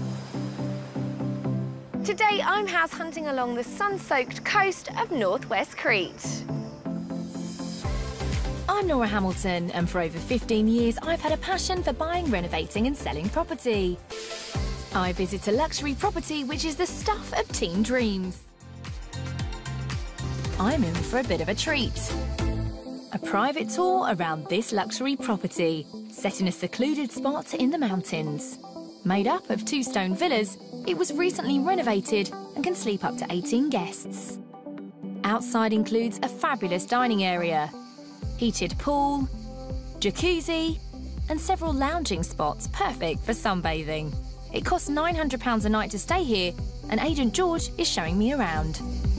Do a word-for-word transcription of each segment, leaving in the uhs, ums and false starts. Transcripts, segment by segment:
Today I'm house hunting along the sun-soaked coast of northwest Crete. I'm Nora Hamilton, and for over fifteen years I've had a passion for buying, renovating and selling property. I visit a luxury property which is the stuff of teen dreams. I'm in for a bit of a treat. A private tour around this luxury property, set in a secluded spot in the mountains. Made up of two stone villas, it was recently renovated and can sleep up to eighteen guests. Outside includes a fabulous dining area, heated pool, jacuzzi, and several lounging spots perfect for sunbathing. It costs nine hundred pounds a night to stay here, and Agent George is showing me around.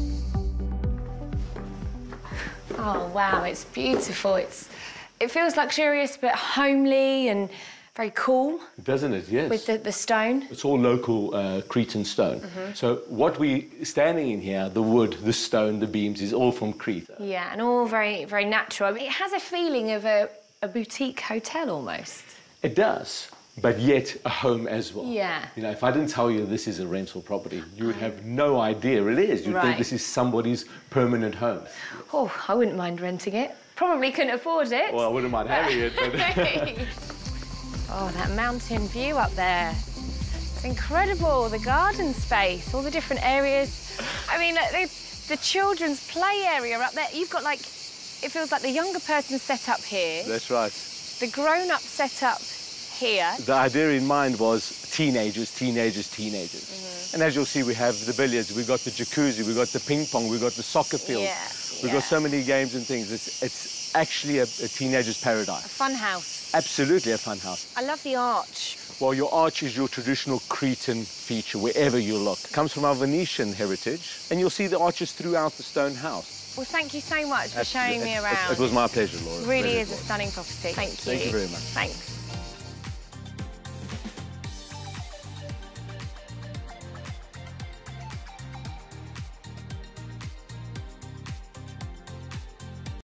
Oh wow, it's beautiful. It's, it feels luxurious but homely and very cool. Doesn't it? Yes. With the, the stone. It's all local uh, Cretan stone. Mm-hmm. So what we standing in here, the wood, the stone, the beams, is all from Crete. Yeah, and all very, very natural. I mean, it has a feeling of a, a boutique hotel almost. It does, but yet a home as well. Yeah. You know, if I didn't tell you this is a rental property, you would have no idea it is. You'd right. think this is somebody's permanent home. Oh, I wouldn't mind renting it. Probably couldn't afford it. Well, I wouldn't mind having it, but... Oh, that mountain view up there. It's incredible, the garden space, all the different areas. I mean, the, the children's play area up there, you've got, like, it feels like the younger person set up here. That's right. The grown-up set up here. The idea in mind was teenagers, teenagers, teenagers. Mm-hmm. And as you'll see, we have the billiards, we've got the jacuzzi, we've got the ping pong, we've got the soccer field. Yeah, we've yeah. got so many games and things. It's, it's actually a, a teenager's paradise. A fun house. Absolutely a fun house. I love the arch. Well, your arch is your traditional Cretan feature wherever you look. It comes from our Venetian heritage, and you'll see the arches throughout the stone house. Well, thank you so much for Absolutely. showing me It, around. it, it was my pleasure, Laura. It really Pleasure is a stunning property. Thank you. Thank you very much. Thanks.